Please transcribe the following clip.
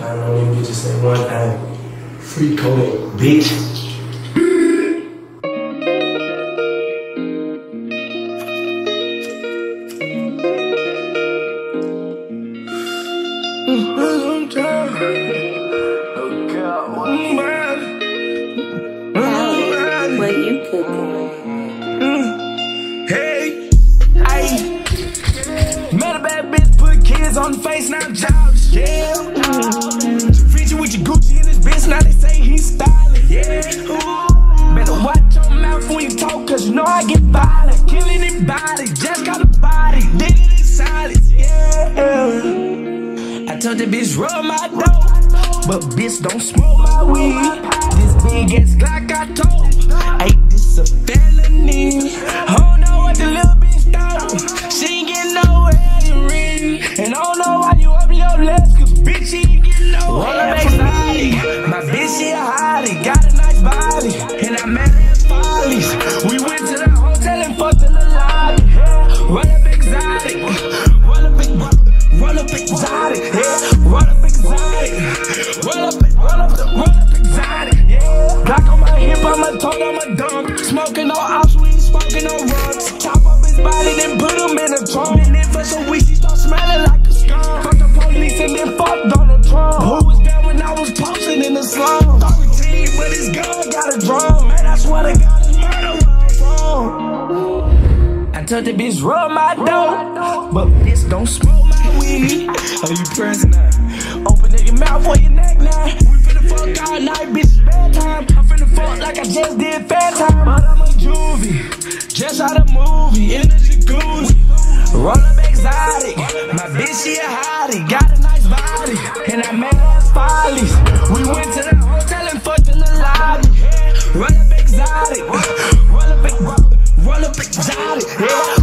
I know you could just say one thing. Free Kodak, bitch. What you cooking? Hey, met a bad bitch, put kids on the face, now jobs, yeah. Reaching with your Gucci in this bitch, now they say he's stylish, yeah. Better watch your mouth when you talk, cause you know I get violent. Kill anybody, just got a body, did it in silence, yeah. I told the bitch rub my dough, but bitch don't smoke my weed. This big ass Glock I told, ain't this a felony? I don't know what the little bitch thought. She ain't getting nowhere to read. And I don't know why you up your legs, cause bitch she ain't getting nowhere. Roll up exotic, my bitch she a hottie, got a nice body, and I met her at Follies. We went to the hotel and fucked in the lobby. Roll up exotic, roll up exotic, yeah. Roll up exotic, roll up exotic, yeah. Glock on my hip, I'm a toad, I'm a dunk. Smoking no ops, we ain't smoking no rugs. Chop up his body, then put him in a trunk. Been in for some weeks, he start smelling like a skunk. Fuck the police and then fuck Donald Trump. Who was there when I was posting in the slum? 13 with his gun, got a drum. Man, I swear to God, it's murder where I'm from. I told the bitch rub my dough, but bitch don't smoke my weed. Are you pressing now? Open up your mouth or your neck now. We finna fuck all night, bitch, it's bedtime. I'm finna fuck like I just did fair time. But I'm a juvie, just out a movie, in the jacuzzi. Roll up exotic, my bitch she a hottie, got a nice body, and I met her at Follies. We went to the hotel and fucked in the lobby. Roll up exotic, roll up exotic, yeah.